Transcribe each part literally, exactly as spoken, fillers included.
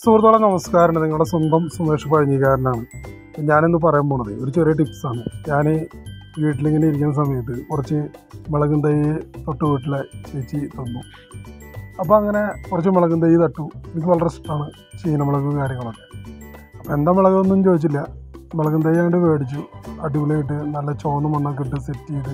സുഹൃത്തുക്കളെ നമസ്കാരം. നിങ്ങളുടെ സ്വന്തം സുമേഷ് പഴഞ്ഞിക്കാരനാണ്. ഞാനിന്ന് പറയാൻ പോണത് ഒരു ചെറിയ ടിപ്സാണ്. ഞാൻ വീട്ടിലിങ്ങനെ ഇരിക്കുന്ന സമയത്ത് കുറച്ച് മുളകും തൈ തൊട്ട് വീട്ടിലെ ചേച്ചി തന്നു. അപ്പോൾ അങ്ങനെ കുറച്ച് മുളകും തൈ തട്ടു. എനിക്ക് വളരെ ഇഷ്ടമാണ് ചീനമുളകും കാര്യങ്ങളൊക്കെ. അപ്പോൾ എന്താ മുളകൊന്നും ചോദിച്ചില്ല, മുളകും തൈ അങ്ങോട്ട് മേടിച്ചു. അടിപൊളിയായിട്ട് നല്ല ചുവന്ന മണ്ണൊക്കെ ഇട്ട് സെറ്റ് ചെയ്ത്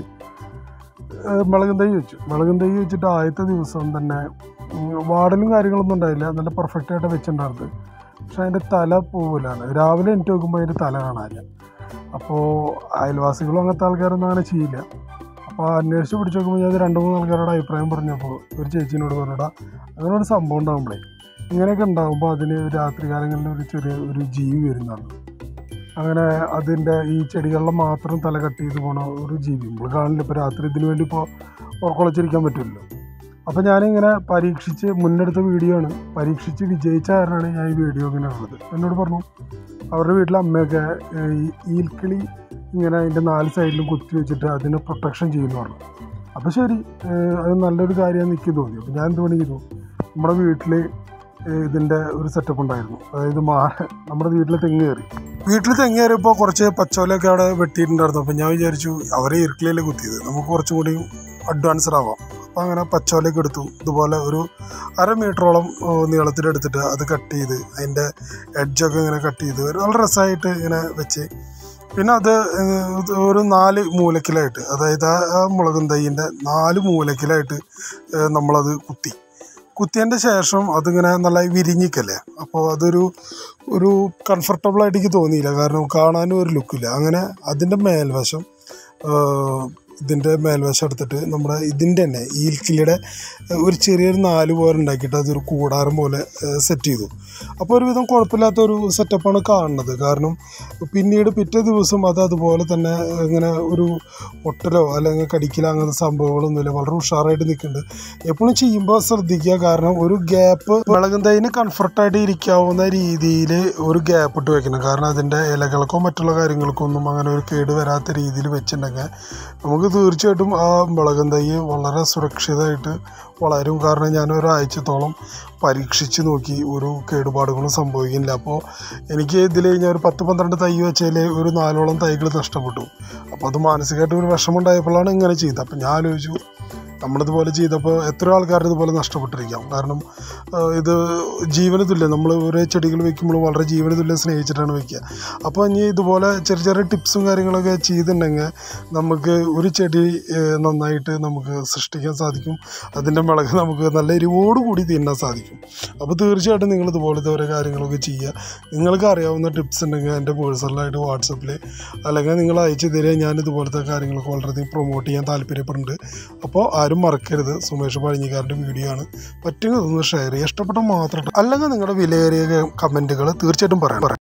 മുളകും തൈ വെച്ചു. മുളകും തൈ വെച്ചിട്ട് ആദ്യത്തെ ദിവസം തന്നെ വാടലും കാര്യങ്ങളൊന്നും ഉണ്ടായില്ല, നല്ല പെർഫെക്റ്റായിട്ട് വെച്ചിട്ടുണ്ടായിരുന്നത്. പക്ഷേ അതിൻ്റെ തല പോവില്ലാണ്. രാവിലെ എനിക്ക് നോക്കുമ്പോൾ അതിൻ്റെ തല കാണാനില്ല. അപ്പോൾ അയൽവാസികളും അങ്ങനത്തെ ആൾക്കാരൊന്നും അങ്ങനെ ചെയ്യില്ല. അപ്പോൾ അന്വേഷിച്ച് പിടിച്ച് നോക്കുമ്പോൾ ഞാൻ രണ്ട് മൂന്ന് ആൾക്കാരോട് അഭിപ്രായം പറഞ്ഞപ്പോൾ ഒരു ചേച്ചീനോട് പറഞ്ഞിടാ അങ്ങനെ ഒരു സംഭവം ഉണ്ടാകുമ്പോഴേ ഇങ്ങനെയൊക്കെ ഉണ്ടാകുമ്പോൾ അതിന് രാത്രി കാലങ്ങളിൽ ഒരു ചെറിയ ഒരു ജീവി വരുന്നതാണ്. അങ്ങനെ അതിൻ്റെ ഈ ചെടികളിലെ മാത്രം തല കട്ട് ചെയ്ത് പോണ ഒരു ജീവി നമ്മൾ കാണില്ല. ഇപ്പോൾ രാത്രി ഇതിന് വേണ്ടി ഇപ്പോൾ ഉറക്കൊളച്ചിരിക്കാൻ പറ്റില്ലല്ലോ. അപ്പോൾ ഞാനിങ്ങനെ പരീക്ഷിച്ച് മുന്നെടുത്ത വീഡിയോ ആണ്. പരീക്ഷിച്ച് വിജയിച്ച കാരണമാണ് ഞാൻ ഈ വീഡിയോ ഇങ്ങനെ ഉള്ളത്. എന്നോട് പറഞ്ഞു അവരുടെ വീട്ടിലെ അമ്മയൊക്കെ ഈ ഈൽക്കിളി ഇങ്ങനെ അതിൻ്റെ നാല് സൈഡിലും കുത്തി വെച്ചിട്ട് അതിനെ പ്രൊട്ടക്ഷൻ ചെയ്യുന്നു പറഞ്ഞു. അപ്പോൾ ശരി, അത് നല്ലൊരു കാര്യമാണ് എനിക്ക് തോന്നി. അപ്പോൾ ഞാൻ എന്ത് പണി ചെയ്തു, നമ്മുടെ വീട്ടിൽ ഇതിൻ്റെ ഒരു സെറ്റപ്പ് ഉണ്ടായിരുന്നു. അതായത് മാ നമ്മുടെ വീട്ടിൽ തെങ്ങ് കയറി വീട്ടിൽ തെങ്ങ് കയറിയപ്പോൾ കുറച്ച് പച്ചോലൊക്കെ അവിടെ വെട്ടിയിട്ടുണ്ടായിരുന്നു. അപ്പോൾ ഞാൻ വിചാരിച്ചു അവരെ ഈർക്കിളിയല്ലേ കുത്തിയത്, നമുക്ക് കുറച്ചും കൂടി അഡ്വാൻസ്ഡ് ആവാം. അപ്പോൾ അങ്ങനെ പച്ചോലയൊക്കെ എടുത്തു. ഇതുപോലെ ഒരു അര മീറ്ററോളം നീളത്തിലെടുത്തിട്ട് അത് കട്ട് ചെയ്ത് അതിൻ്റെ എഡ്ജൊക്കെ ഇങ്ങനെ കട്ട് ചെയ്ത് വളരെ രസമായിട്ട് ഇങ്ങനെ വെച്ച്, പിന്നെ അത് ഒരു നാല് മൂലക്കിലായിട്ട്, അതായത് ആ മുളകും തൈയിൻ്റെ നാല് മൂലക്കിലായിട്ട് നമ്മളത് കുത്തി കുത്തിയതിൻ്റെ ശേഷം അതിങ്ങനെ നല്ല വിരിഞ്ഞിക്കല്ലേ. അപ്പോൾ അതൊരു ഒരു കംഫർട്ടബിളായിട്ട് എനിക്ക് തോന്നിയില്ല, കാരണം കാണാനും ഒരു ലുക്കില്ല. അങ്ങനെ അതിൻ്റെ മേൽവശം ഇതിൻ്റെ മേൽവശം എടുത്തിട്ട് നമ്മുടെ ഇതിൻ്റെ തന്നെ ഈൽക്കിളിയുടെ ഒരു ചെറിയൊരു നാല് പോലെ ഉണ്ടാക്കിയിട്ട് അതൊരു കൂടാരം പോലെ സെറ്റ് ചെയ്തു. അപ്പോൾ ഒരുവിധം കുഴപ്പമില്ലാത്തൊരു സെറ്റപ്പാണ് കാണുന്നത്. കാരണം പിന്നീട് പിറ്റേ ദിവസം അത് അതുപോലെ തന്നെ ഇങ്ങനെ ഒരു ഒട്ടലോ അല്ലെങ്കിൽ കടിക്കലോ അങ്ങനത്തെ സംഭവങ്ങളൊന്നുമില്ല, വളരെ ഉഷാറായിട്ട് നിൽക്കുന്നുണ്ട്. എപ്പോഴും ചെയ്യുമ്പോൾ ശ്രദ്ധിക്കുക, കാരണം ഒരു ഗ്യാപ്പ് മുളകും തൈന് കംഫർട്ടായിട്ട് ഇരിക്കാവുന്ന രീതിയിൽ ഒരു ഗ്യാപ്പ് ഇട്ട് വെക്കണം. കാരണം അതിൻ്റെ ഇലകൾക്കോ മറ്റുള്ള കാര്യങ്ങൾക്കോ ഒന്നും അങ്ങനെ ഒരു കേട് വരാത്ത രീതിയിൽ വെച്ചിട്ടുണ്ടെങ്കിൽ നമുക്ക് തീർച്ചയായിട്ടും ആ മുളകും തൈ വളരെ സുരക്ഷിതമായിട്ട് വളരും. കാരണം ഞാൻ ഒരാഴ്ചത്തോളം പരീക്ഷിച്ച് നോക്കി, ഒരു കേടുപാടുകളും സംഭവിക്കുന്നില്ല. അപ്പോൾ എനിക്ക് ഇതിൽ ഞാൻ ഒരു പത്ത് പന്ത്രണ്ട് തൈ വെച്ചതിൽ ഒരു നാലോളം തൈകൾ നഷ്ടപ്പെട്ടു. അപ്പോൾ അത് മാനസികമായിട്ട് ഒരു വിഷമമുണ്ടായപ്പോഴാണ് ഇങ്ങനെ ചെയ്തത്. അപ്പോൾ ഞാൻ ആലോചിച്ചു, നമ്മളിതുപോലെ ചെയ്തപ്പോൾ എത്രയോ ആൾക്കാരുടെ ഇതുപോലെ നഷ്ടപ്പെട്ടിരിക്കാം. കാരണം ഇത് ജീവന് തുല്യം, നമ്മൾ ഓരോ ചെടികൾ വെക്കുമ്പോൾ വളരെ ജീവന് തുല്യം സ്നേഹിച്ചിട്ടാണ് വെക്കുക. അപ്പോൾ ഇനി ഇതുപോലെ ചെറിയ ചെറിയ ടിപ്സും കാര്യങ്ങളൊക്കെ ചെയ്തിട്ടുണ്ടെങ്കിൽ നമുക്ക് ഒരു ചെടി നന്നായിട്ട് നമുക്ക് സൃഷ്ടിക്കാൻ സാധിക്കും. അതിൻ്റെ മുളക് നമുക്ക് നല്ല എരിവോടുകൂടി തിന്നാൻ സാധിക്കും. അപ്പോൾ തീർച്ചയായിട്ടും നിങ്ങൾ ഇതുപോലത്തെ ഓരോ കാര്യങ്ങളൊക്കെ ചെയ്യുക. നിങ്ങൾക്ക് അറിയാവുന്ന ടിപ്സ് ഉണ്ടെങ്കിൽ എൻ്റെ പേഴ്സണലായിട്ട് വാട്സപ്പിൽ അല്ലെങ്കിൽ നിങ്ങൾ അയച്ചു തരിക. ഞാൻ ഇതുപോലത്തെ കാര്യങ്ങളൊക്കെ വളരെയധികം പ്രൊമോട്ട് ചെയ്യാൻ താല്പര്യപ്പെടുന്നുണ്ട്. അപ്പോൾ ആരും മറക്കരുത്, സുമേഷ് പഴഞ്ഞിക്കാരൻ്റെ വീഡിയോ ആണ്, പറ്റുന്നതൊന്ന് ഷെയർ ചെയ്യുക. ഇഷ്ടപ്പെട്ട മാത്രം അല്ലെങ്കിൽ നിങ്ങളുടെ വിലയേറിയ കമൻറ്റുകൾ തീർച്ചയായിട്ടും പറയാം.